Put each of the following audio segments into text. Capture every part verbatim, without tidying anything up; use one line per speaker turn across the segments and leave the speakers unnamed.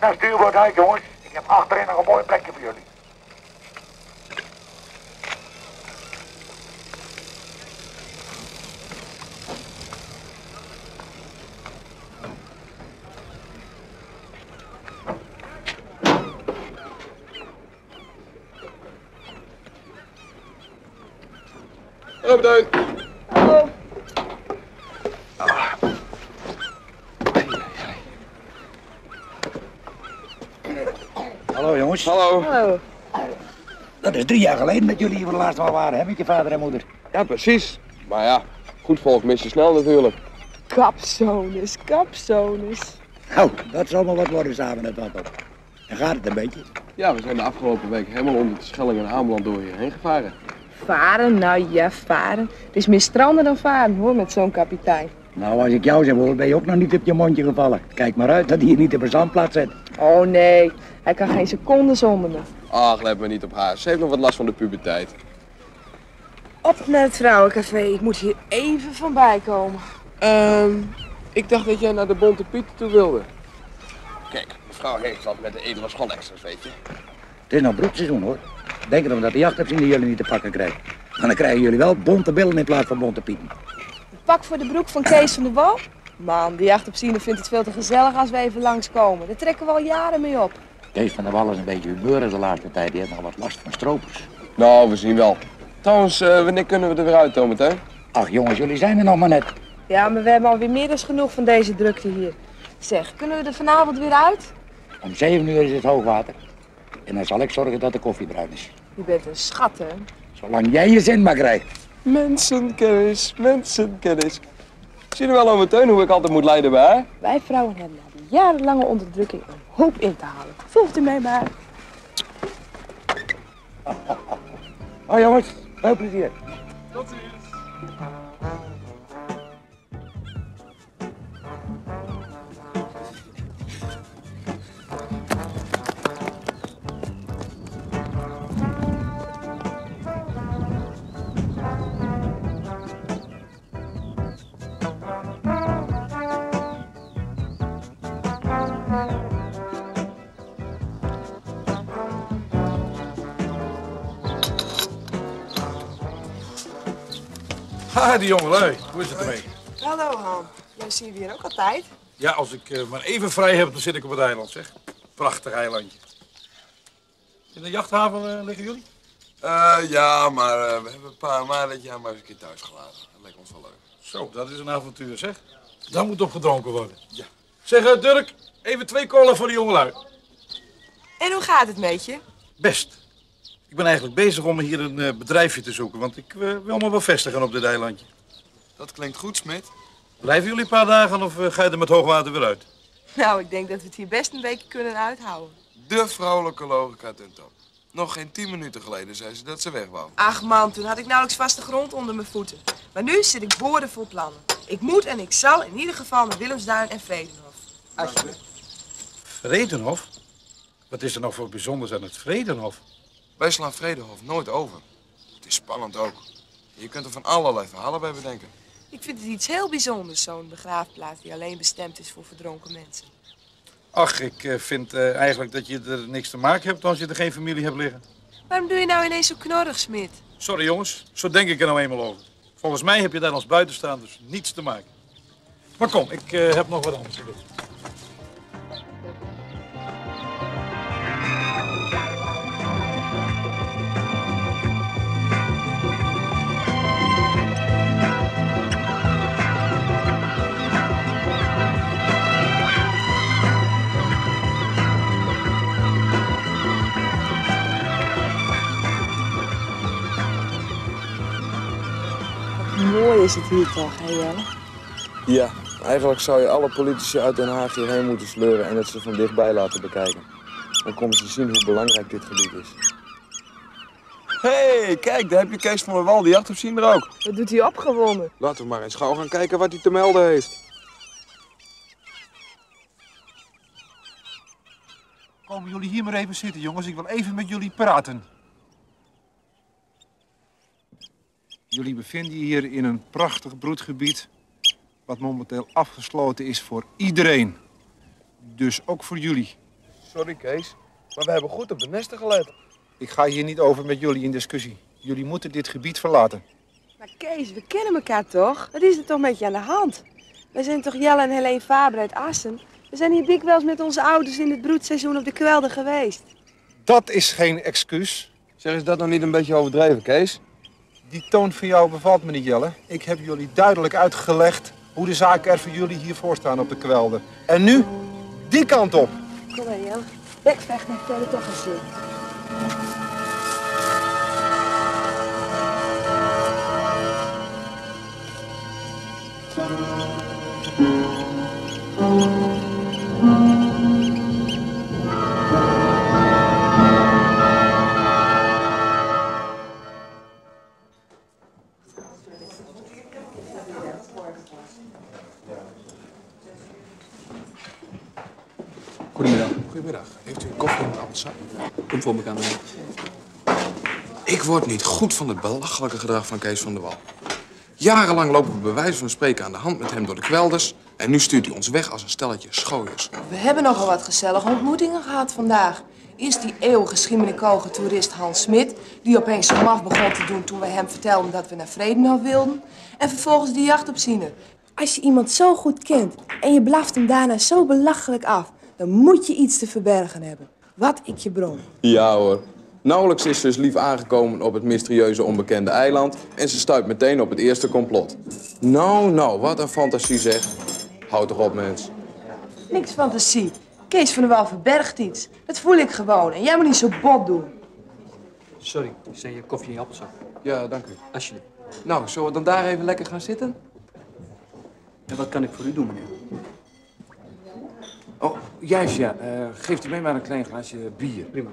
naar stuurboord uit, jongens. Ik heb achterin nog een mooi plekje voor jullie.
Hallo, Beduin.
Hallo.
Ah. Hallo jongens.
Hallo.
Hallo.
Dat is drie jaar geleden dat jullie hier voor de laatste maal waren, hè, met je vader en moeder.
Ja, precies. Maar ja, goed volk mis je snel natuurlijk.
Kapzones, kapzones.
Nou, dat zal maar wat worden samen met wat op. En gaat het een beetje?
Ja, we zijn de afgelopen week helemaal onder de Schelling en Ameland door hierheen gevaren.
Varen? Nou ja, varen. Het is meer stranden dan varen, hoor, met zo'n kapitein.
Nou, als ik jou zeg hoor, ben je ook nog niet op je mondje gevallen. Kijk maar uit dat hij je niet op een zandplaats zet.
Oh nee, hij kan geen seconde zonder me.
Ach, let me niet op haar. Ze heeft nog wat last van de puberteit.
Op naar het vrouwencafé. Ik moet hier even van bij komen.
Ehm, ik dacht dat jij naar de Bonte Piet toe wilde. Kijk, mevrouw heeft wat met de edele schoolextras, weet je.
Het is nog broedseizoen hoor. Denk erom dat de jachtopziener jullie niet te pakken krijgt. En dan krijgen jullie wel bonte billen in plaats van bonte pieten.
Een pak voor de broek van Kees van der Wal? Man, de jachtopziener vindt het veel te gezellig als we even langskomen. Daar trekken we al jaren mee op.
Kees van der Wal is een beetje humeurig de laatste tijd. Die heeft nog wat last van stropers.
Nou, we zien wel. Trouwens, uh, wanneer kunnen we er weer uit, Tom, hè?
Ach jongens, jullie zijn er nog maar net.
Ja, maar we hebben alweer meer dan genoeg van deze drukte hier. Zeg, kunnen we er vanavond weer uit?
Om zeven uur is het hoogwater. En dan zal ik zorgen dat de koffie bruin is.
Je bent een schat, hè?
Zolang jij je zin maar krijgt.
Mensenkennis, mensenkennis. Zie je wel over Teun hoe ik altijd moet leiden bij haar?
Wij vrouwen hebben na die jarenlange onderdrukking een hoop in te halen. Volgt u mee maar.
Oh jongens, veel plezier.
Tot ziens.
Ha, die jongelui. Hoe is het ermee?
Hallo, Han. Jij zie je hier ook altijd.
Ja, als ik uh, maar even vrij heb, dan zit ik op het eiland, zeg. Prachtig eilandje. In de jachthaven uh, liggen jullie?
Uh, ja, maar uh, we hebben een paar maanden dit jaar maar eens een keer thuis gelaten. Dat lijkt ons wel leuk.
Zo, dat is een avontuur, zeg. Daar moet op gedronken worden.
Ja.
Zeg, uh, Dirk, even twee cola voor die jongelui.
En hoe gaat het met je?
Best. Ik ben eigenlijk bezig om hier een uh, bedrijfje te zoeken, want ik uh, wil me wel vestigen op dit eilandje.
Dat klinkt goed, Smit.
Blijven jullie een paar dagen of uh, ga je er met hoogwater weer uit?
Nou, ik denk dat we het hier best een weekje kunnen uithouden.
De vrouwelijke logica ten top. Nog geen tien minuten geleden zei ze dat ze weg wou.
Ach man, toen had ik nauwelijks vaste grond onder mijn voeten. Maar nu zit ik boordevol plannen. Ik moet en ik zal in ieder geval naar Willemsduin en Vredenhof. Alsjeblieft.
Vredenhof? Wat is er nog voor bijzonders aan het Vredenhof?
Wij slaan Vredenhof nooit over. Het is spannend ook. Je kunt er van allerlei verhalen bij bedenken.
Ik vind het iets heel bijzonders, zo'n begraafplaats die alleen bestemd is voor verdronken mensen.
Ach, ik uh, vind uh, eigenlijk dat je er niks te maken hebt als je er geen familie hebt liggen.
Waarom doe je nou ineens zo knorrig, Smit?
Sorry jongens, zo denk ik er nou eenmaal over. Volgens mij heb je daar als buitenstaanders niets te maken. Maar kom, ik uh, heb nog wat anders te doen.
Mooi is het hier toch, hè Jelle?
Ja, eigenlijk zou je alle politici uit Den Haag hierheen moeten sleuren en het ze van dichtbij laten bekijken. Dan komen ze zien hoe belangrijk dit gebied is. Hé, hey, kijk, daar heb je Kees van der Wal, die jachtopziener ook.
Wat doet hij opgewonden?
Laten we maar eens gauw gaan kijken wat hij te melden heeft.
Komen jullie hier maar even zitten, jongens. Ik wil even met jullie praten. Jullie bevinden je hier in een prachtig broedgebied, wat momenteel afgesloten is voor iedereen. Dus ook voor jullie.
Sorry, Kees, maar we hebben goed op de nesten gelet.
Ik ga hier niet over met jullie in discussie. Jullie moeten dit gebied verlaten.
Maar Kees, we kennen elkaar toch? Wat is er toch met je aan de hand? Wij zijn toch Jelle en Helene Faber uit Assen? We zijn hier dikwijls met onze ouders in het broedseizoen op de kwelder geweest.
Dat is geen excuus.
Zeg, is dat nog niet een beetje overdreven, Kees?
Die toon van jou bevalt me niet, Jelle. Ik heb jullie duidelijk uitgelegd hoe de zaken er voor jullie hiervoor staan op de kwelder. En nu, die kant op.
Kom maar, Jelle. Bekvecht heeft verder toch geen zin.
Goedemiddag. Goedemiddag. Heeft u een koffie en een appelsap?
Kom voor me, kamer.
Ik word niet goed van het belachelijke gedrag van Kees van der Wal. Jarenlang lopen we bij wijze van spreken aan de hand met hem door de kwelders. En nu stuurt hij ons weg als een stelletje schooiers.
We hebben nogal wat gezellige ontmoetingen gehad vandaag. Eerst die eeuwige schimmelinkoge toerist Hans Smit, die opeens zo maf begon te doen toen wij hem vertelden dat we naar Vredenhof wilden. En vervolgens die jachtopziener. Als je iemand zo goed kent en je blaft hem daarna zo belachelijk af, dan moet je iets te verbergen hebben. Wat ik je bron.
Ja hoor. Nauwelijks is ze dus lief aangekomen op het mysterieuze onbekende eiland en ze stuit meteen op het eerste complot. Nou, nou, wat een fantasie zeg. Houd toch op, mens.
Niks fantasie. Kees van der Wal verbergt iets. Dat voel ik gewoon en jij moet niet zo bot doen.
Sorry, ik zei je koffie en je appelsap.
Ja, dank u.
Alsjeblieft.
Nou, zullen we dan daar even lekker gaan zitten?
En wat kan ik voor u doen, meneer?
Oh, juist ja. Uh, geeft u mij maar een klein glaasje bier.
Prima.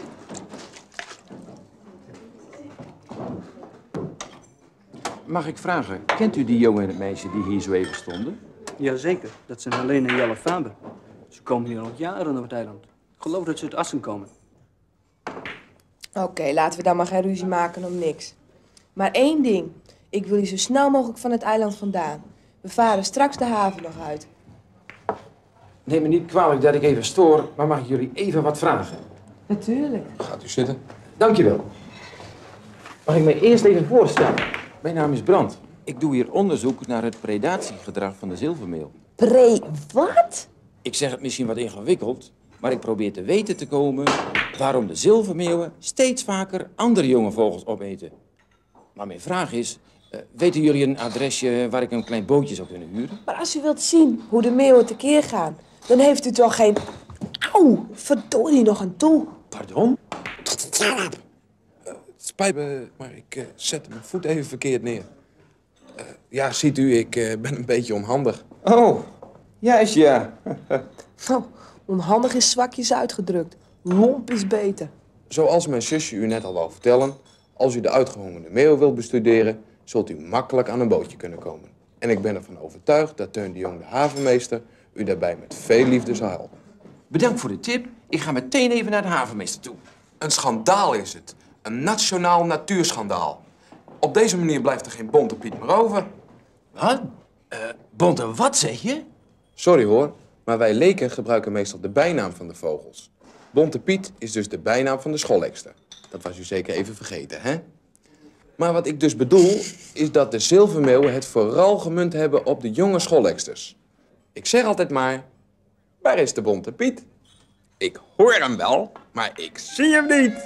Mag ik vragen, kent u die jongen en het meisje die hier zo even stonden?
Jazeker, dat zijn Helene en Jelle Faber. Ze komen hier al jaren op het eiland. Ik geloof dat ze uit Assen komen.
Oké, okay, laten we dan maar geen ruzie maken om niks. Maar één ding. Ik wil je zo snel mogelijk van het eiland vandaan. We varen straks de haven nog uit.
Neem me niet kwalijk dat ik even stoor, maar mag ik jullie even wat vragen?
Natuurlijk.
Gaat u zitten.
Dankjewel. Mag ik mij eerst even voorstellen? Mijn naam is Brand. Ik doe hier onderzoek naar het predatiegedrag van de zilvermeeuw.
Pre... wat?
Ik zeg het misschien wat ingewikkeld, maar ik probeer te weten te komen waarom de zilvermeeuwen steeds vaker andere jonge vogels opeten. Maar mijn vraag is, uh, weten jullie een adresje waar ik een klein bootje zou kunnen huren?
Maar als u wilt zien hoe de meeuwen tekeer gaan, dan heeft u toch geen... Auw, verdorie nog een toe.
Pardon?
Uh, het spijt me, maar ik uh, zette mijn voet even verkeerd neer. Uh, ja, ziet u, ik uh, ben een beetje onhandig.
Oh, juist ja.
Nou, onhandig is zwakjes uitgedrukt. Lomp is beter.
Zoals mijn zusje u net al wou vertellen, als u de uitgehongerde meeuw wilt bestuderen, zult u makkelijk aan een bootje kunnen komen. En ik ben ervan overtuigd dat Teun de Jong, de havenmeester, u daarbij met veel liefde zal helpen.
Bedankt voor de tip. Ik ga meteen even naar de havenmeester toe.
Een schandaal is het. Een nationaal natuurschandaal. Op deze manier blijft er geen Bonte Piet meer over.
Wat? Uh, Bonte wat zeg je?
Sorry hoor, maar wij leken gebruiken meestal de bijnaam van de vogels. Bonte Piet is dus de bijnaam van de schoolekster. Dat was u zeker even vergeten, hè? Maar wat ik dus bedoel, is dat de zilvermeeuwen het vooral gemunt hebben op de jonge schooleksters. Ik zeg altijd maar, waar is de Bonte Piet? Ik hoor hem wel, maar ik zie hem niet.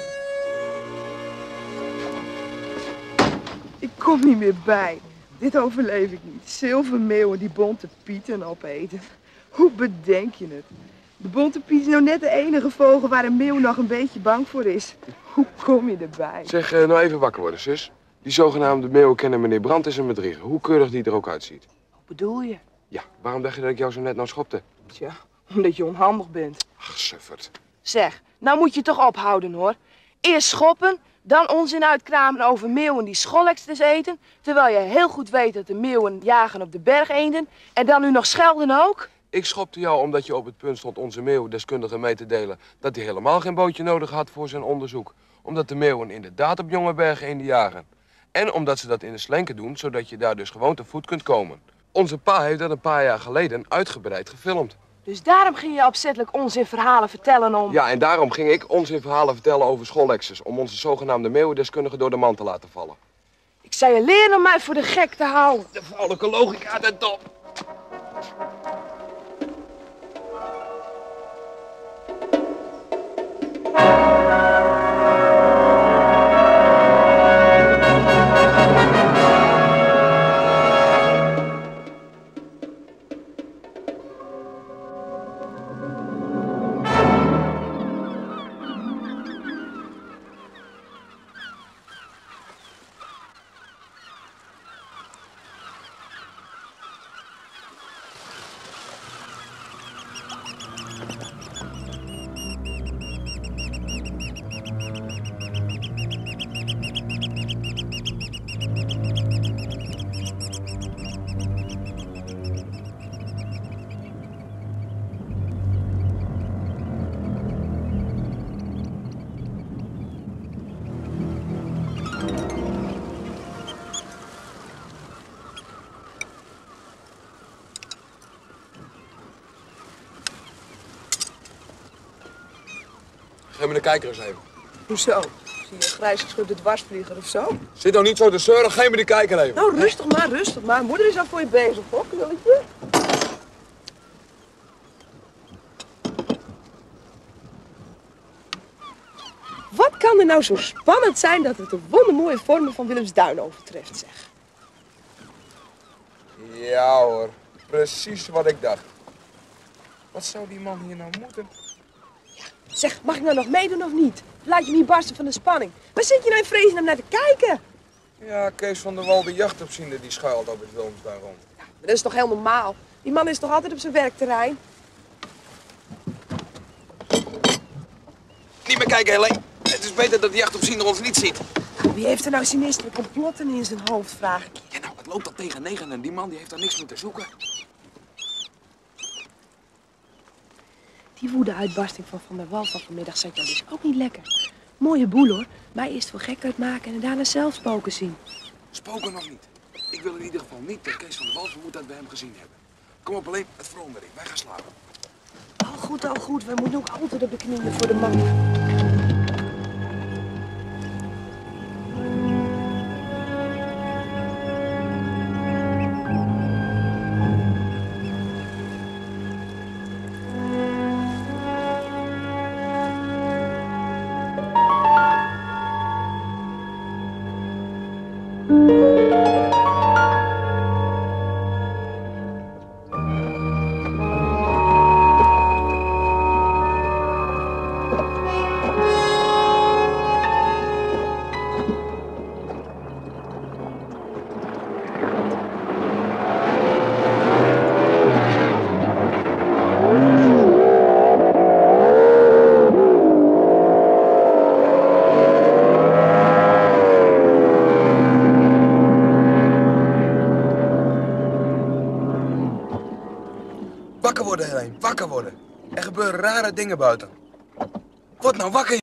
Ik kom niet meer bij. Dit overleef ik niet. Zilvermeeuwen die bonte pieten opeten. Hoe bedenk je het? De bonte piet is nou net de enige vogel waar een meeuw nog een beetje bang voor is. Hoe kom je erbij?
Zeg, uh, nou even wakker worden, zus. Die zogenaamde meeuwen kennen meneer Brandt is een bedrieger. Hoe keurig die er ook uitziet.
Wat bedoel je?
Ja, waarom dacht je dat ik jou zo net nou schopte?
Tja, omdat je onhandig bent.
Ach, sufferd.
Zeg, nou moet je toch ophouden hoor. Eerst schoppen, dan onzin uitkramen over meeuwen die scholleksters eten, terwijl je heel goed weet dat de meeuwen jagen op de bergeenden, en dan nu nog schelden ook?
Ik schopte jou omdat je op het punt stond onze meeuwdeskundige mee te delen dat hij helemaal geen bootje nodig had voor zijn onderzoek. Omdat de meeuwen inderdaad op jonge bergeenden jagen. En omdat ze dat in de slenken doen, zodat je daar dus gewoon te voet kunt komen. Onze pa heeft dat een paar jaar geleden uitgebreid gefilmd.
Dus daarom ging je opzettelijk onzinverhalen vertellen om...
Ja, en daarom ging ik onzinverhalen vertellen over schoollexers. Om onze zogenaamde meeuwendeskundige door de man te laten vallen.
Ik zei je leren om mij voor de gek te houden.
De vrouwelijke logica, de top. Geef me de kijker eens even.
Hoezo? Zie je een grijs geschubde dwarsvlieger of zo?
Zit nou niet zo te zeuren, geef me de kijker even.
Nou, rustig maar, rustig maar. Moeder is al voor je bezig, hoor, knulletje. Wat kan er nou zo spannend zijn dat het de wondermooie vormen van Willemsduin overtreft, zeg?
Ja hoor, precies wat ik dacht. Wat zou die man hier nou moeten?
Zeg, mag ik nou nog meedoen of niet? Laat je me niet barsten van de spanning. Waar zit je nou in vrezen om naar te kijken?
Ja, Kees van der Wal, de jachtopziender, die schuilt op het Willemsduin rond.
Ja, maar dat is toch heel normaal? Die man is toch altijd op zijn werkterrein?
Niet meer kijken, Helene. Het is beter dat de jachtopziender ons niet ziet.
Wie heeft er nou sinistere complotten in zijn hoofd, vraag ik je.
Ja, nou, het loopt al tegen negen en die man die heeft daar niks meer te zoeken.
Die woede-uitbarsting van Van der Wal van vanmiddag zat jou dus ook niet lekker. Mooie boel, hoor. Mij eerst voor gek uitmaken en daarna zelf spoken zien.
Spoken nog niet. Ik wil in ieder geval niet dat Kees van der Wal vermoedt dat we hem gezien hebben. Kom op, alleen het verandering. Wij gaan slapen.
Al goed, al goed. We moeten ook altijd op de knieën voor de man.
Wakker worden, Helene. Wakker worden. Er gebeuren rare dingen buiten. Word nou wakker.